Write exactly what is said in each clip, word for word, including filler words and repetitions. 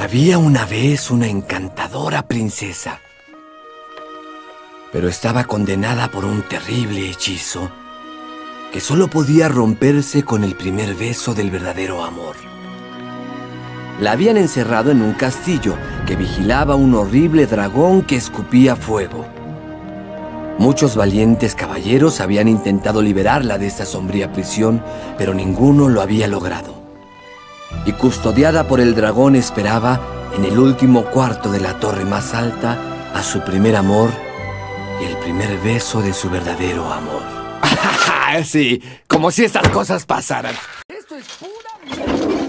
Había una vez una encantadora princesa, pero estaba condenada por un terrible hechizo que solo podía romperse con el primer beso del verdadero amor. La habían encerrado en un castillo que vigilaba un horrible dragón que escupía fuego. Muchos valientes caballeros habían intentado liberarla de esta sombría prisión, pero ninguno lo había logrado. Y custodiada por el dragón esperaba, en el último cuarto de la torre más alta, a su primer amor y el primer beso de su verdadero amor. Sí, como si estas cosas pasaran. Esto es pura mierda.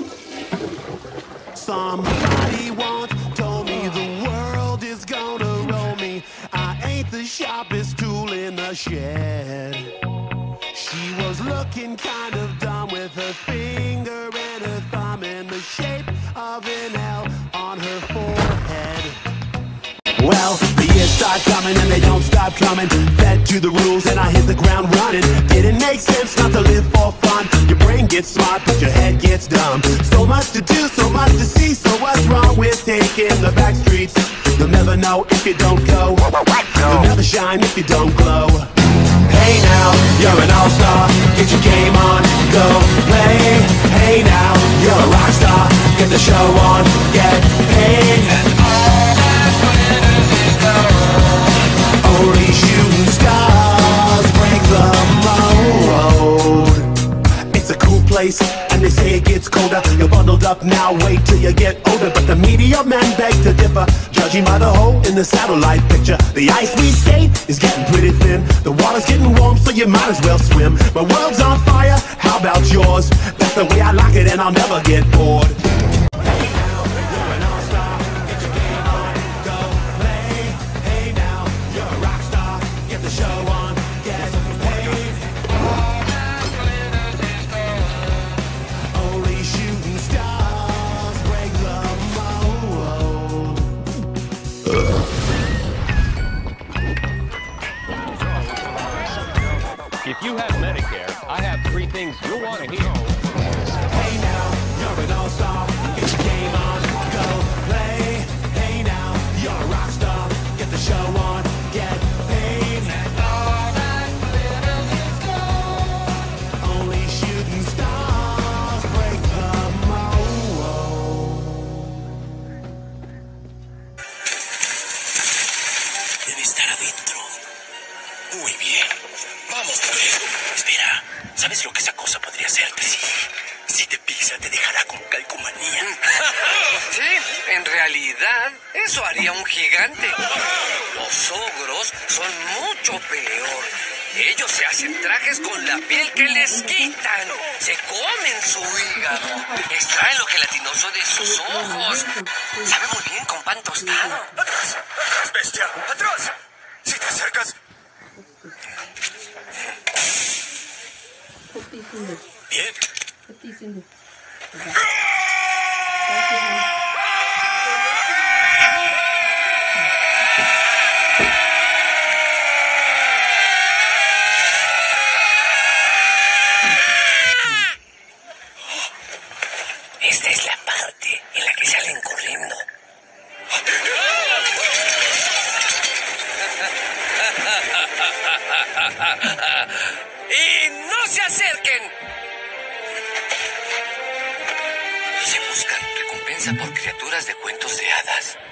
Somebody once told me the world is gonna roll me. I ain't the sharpest tool in the shed. She was looking kind of dumb with her finger and her thumb in the shape of an L on her forehead. Well, the years start coming and they don't stop coming. Fed to the rules and I hit the ground running. Didn't make sense not to live for fun. Your brain gets smart but your head gets dumb. So much to do, so much to see. So what's wrong with taking the back streets? You'll never know if you don't go. You'll never shine if you don't glow. Hey now, you're an all-star. Get your game on, go play. Hey now, you're a rock star. Get the show on, get paid. And all that glitters is gold. Only shooting stars break the mold. It's a cool place, and they say it gets colder. You're bundled up now, wait till you get older. But the media men beg to differ, judging by the hole in the satellite picture. The ice we skate is getting pretty thin. The water's getting warm, so you might as well swim. My world's on fire, how about yours? That's the way I like it, and I'll never get bored. Hey now, you're an all-star. Get your game on, go play. Hey now, you're a rock star. Get the show on, get paid. All that glitters is gold. Only shooting stars break the mold. If you have Medicare, I have three things you'll want to hear. Hey now, you're an all-star. Get your game on, go play. Hey now, you're a rock star. Get the show on, get paid. And all that glitters is gold. Only shooting stars break the mold. Debe estar adentro. Muy bien. Vamos por él. Espera, ¿sabes lo que esa cosa podría hacerte? Sí. Si te pisa, te dejará con calcomanía. Sí, en realidad, eso haría un gigante. Los ogros son mucho peor. Ellos se hacen trajes con la piel que les quitan. Se comen su hígado. Extraen lo gelatinoso de sus ojos. Sabe muy bien con pan tostado. ¡Atrás! ¡Atrás, bestia! ¡Atrás! Si te acercas... Bien. Esta es la parte en la que salen corriendo. ¡Y no se acerquen! Se buscan recompensa por criaturas de cuentos de hadas.